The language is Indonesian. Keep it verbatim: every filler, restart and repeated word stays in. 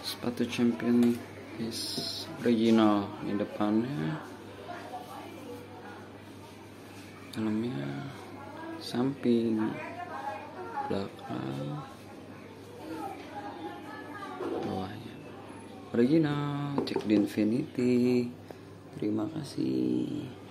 sepatu champion is original. Di depannya, dalamnya, samping, belakang, bawahnya original. Cek di Infinity. Terima kasih.